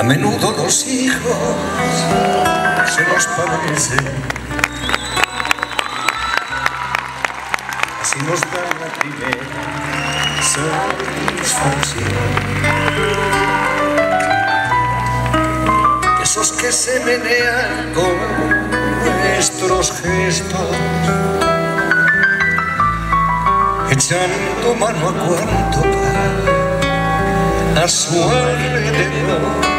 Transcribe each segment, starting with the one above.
menudo los hijos se nos parecen, así nos da la primera satisfacción. Esos que se menean con nuestros gestos, echando mano a cuanto va a su alrededor.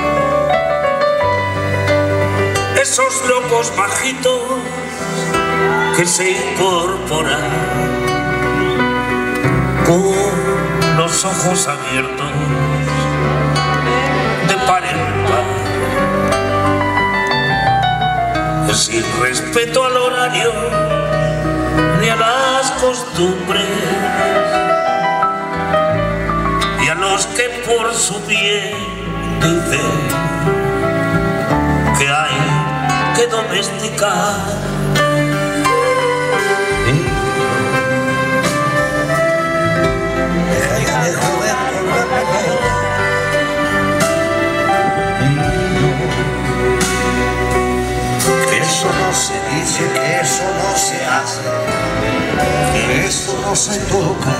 Esos locos bajitos que se incorporan con los ojos abiertos de par en par, sin respeto al horario ni a las costumbres, y a los que por su bien dicen que hay que domesticar. Deja de joder con la pelota. Que eso no se dice, que eso no se hace, que eso no se toca.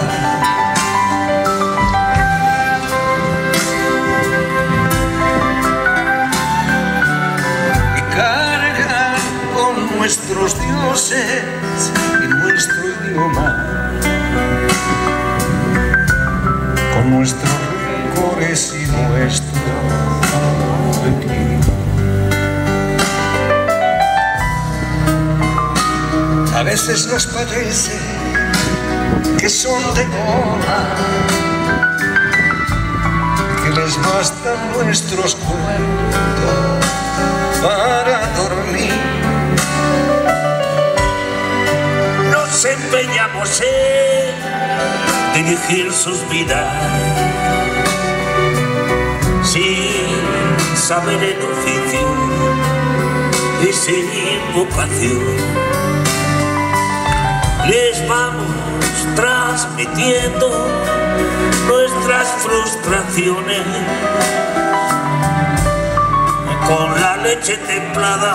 Nuestros dioses y nuestro idioma, con nuestros rencores y nuestro destino. A veces nos parece que son de goma, que les bastan nuestros cuentos para dormir. Nos empeñamos en dirigir sus vidas sin saber el oficio y sin vocación. Les vamos transmitiendo nuestras frustraciones con la leche templada,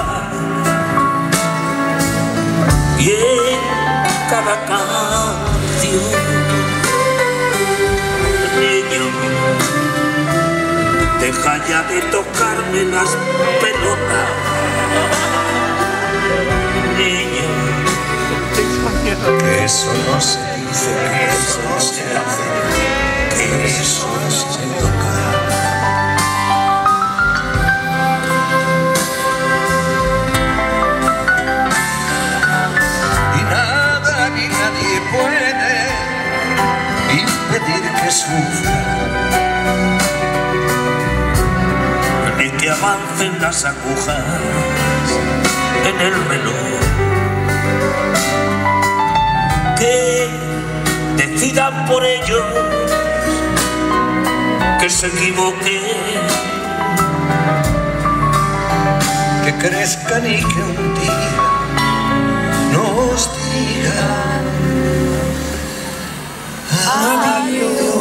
y en cada canción, niño, deja ya de tocarme las pelotas. Niño, que eso no se dice, que eso no se hace, que eso no se toca. Puede impedir que sufra, ni que avancen las agujas en el reloj, que decidan por ellos que se equivoquen, que crezcan y que un día nos digan adiós.